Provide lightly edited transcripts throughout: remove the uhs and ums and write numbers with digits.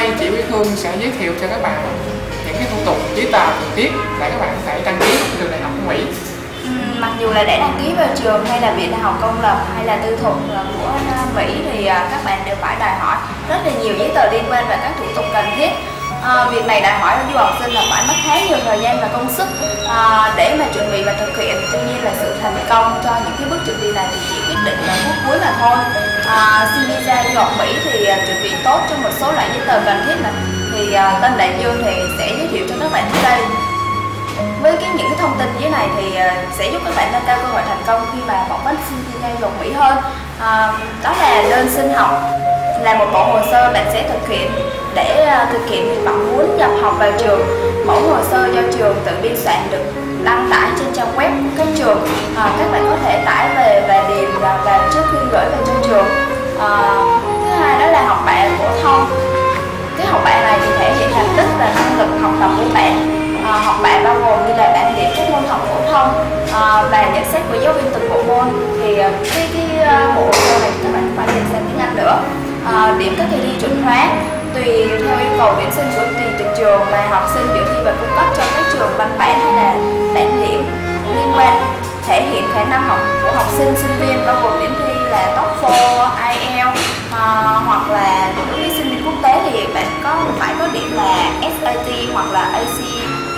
nay chị Mỹ Hương sẽ giới thiệu cho các bạn những cái thủ tục giấy tờ cần thiết để các bạn có thể đăng ký trường đại học của Mỹ. Mặc dù là để đăng ký vào trường hay là viện đại học công lập hay là tư thục của Mỹ thì các bạn đều phải đòi hỏi rất là nhiều giấy tờ liên quan và các thủ tục cần thiết. Việc này đòi hỏi du học sinh là phải mất khá nhiều thời gian và công sức để mà chuẩn bị và thực hiện. Tuy nhiên là sự thành công cho những cái bước chuẩn bị này thì chỉ quyết định là phút cuối mà thôi. Xin visa du học Mỹ thì chuẩn bị tốt cho một số loại giấy tờ cần thiết này thì Tân Đại Dương thì sẽ giới thiệu cho các bạn dưới đây. Với những cái thông tin dưới này thì sẽ giúp các bạn nâng cao cơ hội thành công khi mà phỏng vấn xin visa du học Mỹ hơn. Đó là đơn xin học, là một bộ hồ sơ bạn sẽ thực hiện để thực hiện việc bạn muốn nhập học vào trường. Mẫu hồ sơ do trường tự biên soạn được đăng tải trên trang web của các trường. Các bạn có thể tải về và điền vào trước khi gửi về cho trường. Thứ hai đó là học bạ phổ thông. Cái học bạ này thì thể hiện thành tích và năng lực học tập của bạn. Học bạ bao gồm như là bảng điểm các môn học phổ thông và nhận xét của giáo viên từng bộ môn. Thì cái bộ hồ sơ này các bạn phải điền sang tiếng Anh nữa. Điểm các kỳ thi chuẩn hóa tùy theo yêu cầu tuyển sinh của từng trường mà học sinh dự thi và cung cấp cho các trường văn bản hay là bảng điểm liên quan, thể hiện khả năng học của học sinh sinh viên, bao gồm điểm thi là TOEFL, IELTS hoặc là đối với sinh viên quốc tế thì bạn phải có điểm là SAT hoặc là ACT.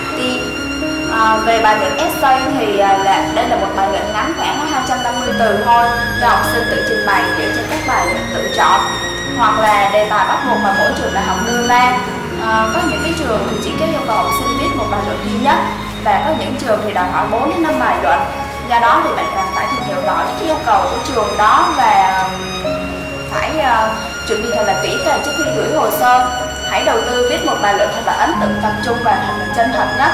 Về bài luận essay thì đây là một bài luận ngắn khoảng 250 từ thôi, do học sinh tự trình bày dựa trên các bài luận tự chọn, hoặc là đề tài bắt buộc mà mỗi trường đại học đưa ra. Có những cái trường thì chỉ có yêu cầu học sinh viết một bài luận duy nhất, và có những trường thì đòi hỏi 4 đến 5 bài luận. Do đó thì bạn cần phải tìm hiểu rõ cái yêu cầu của trường đó và phải chuẩn bị thật là kỹ càng trước khi gửi hồ sơ. Hãy đầu tư viết một bài luận thật là ấn tượng, tập trung và thật là chân thật nhất.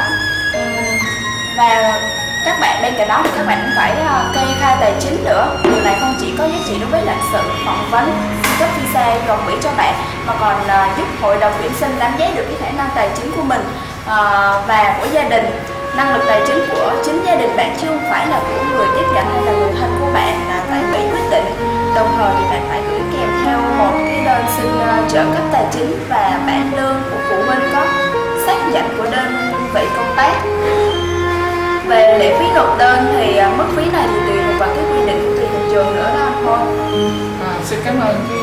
Và các bạn bên cạnh đó thì các bạn cũng phải kê khai tài chính nữa. Điều này không chỉ có giá trị đối với lãnh sự phỏng vấn cấp visa du học Mỹ cho bạn, mà còn giúp hội đồng tuyển sinh đánh giá được cái khả năng tài chính của mình và của gia đình. Năng lực tài chính của chính gia đình bạn chứ không phải là của người tiếp nhận hay là người thân của bạn tại Mỹ quyết định. Đồng thời thì bạn phải gửi kèm theo một cái đơn xin trợ cấp tài chính và bản lương của phụ huynh có xác nhận của đơn vị công tác. Về lệ phí nộp đơn thì mức phí này thì tùy thuộc vào cái quy định của từng trường nữa đó thôi. Xin cảm ơn